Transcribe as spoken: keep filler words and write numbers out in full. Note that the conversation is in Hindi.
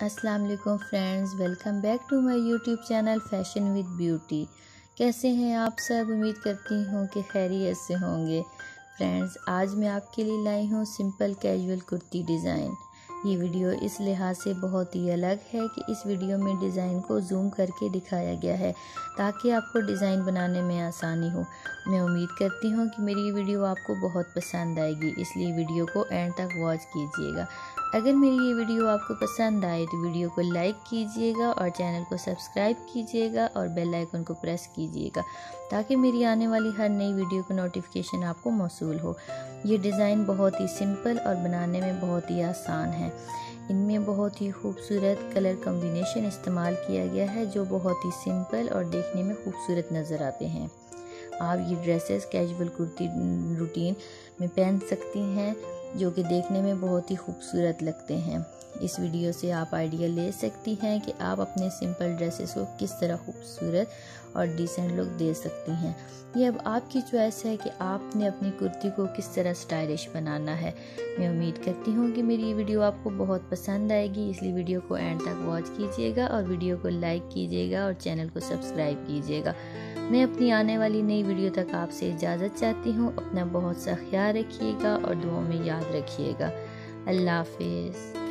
अस्सलाम वालेकुम friends, welcome back to my YouTube channel fashion with beauty. कैसे हैं आप सब? उम्मीद करती हूँ कि खैरियत से होंगे। फ्रेंड्स, आज मैं आपके लिए लाई हूँ सिंपल कैजुअल कुर्ती डिज़ाइन। ये वीडियो इस लिहाज से बहुत ही अलग है कि इस वीडियो में डिज़ाइन को जूम करके दिखाया गया है ताकि आपको डिज़ाइन बनाने में आसानी हो। मैं उम्मीद करती हूँ कि मेरी ये वीडियो आपको बहुत पसंद आएगी, इसलिए वीडियो को एंड तक वॉच कीजिएगा। अगर मेरी ये वीडियो आपको पसंद आए तो वीडियो को लाइक कीजिएगा और चैनल को सब्सक्राइब कीजिएगा और बेल आइकन को प्रेस कीजिएगा ताकि मेरी आने वाली हर नई वीडियो का नोटिफिकेशन आपको मौसूल हो। ये डिज़ाइन बहुत ही सिंपल और बनाने में बहुत ही आसान है। इनमें बहुत ही खूबसूरत कलर कॉम्बिनेशन इस्तेमाल किया गया है जो बहुत ही सिंपल और देखने में खूबसूरत नज़र आते हैं। आप ये ड्रेसेस कैजुअल कुर्ती रूटीन में पहन सकती हैं जो कि देखने में बहुत ही खूबसूरत लगते हैं। इस वीडियो से आप आइडिया ले सकती हैं कि आप अपने सिंपल ड्रेसेस को किस तरह खूबसूरत और डिसेंट लुक दे सकती हैं। ये अब आपकी चॉइस है कि आपने अपनी कुर्ती को किस तरह स्टाइलिश बनाना है। मैं उम्मीद करती हूँ कि मेरी ये वीडियो आपको बहुत पसंद आएगी, इसलिए वीडियो को एंड तक वॉच कीजिएगा और वीडियो को लाइक कीजिएगा और चैनल को सब्सक्राइब कीजिएगा। मैं अपनी आने वाली नई वीडियो तक आपसे इजाज़त चाहती हूँ। अपना बहुत सा ख्याल रखिएगा और दुआओं में याद रखिएगा। अल्लाह हाफिज़।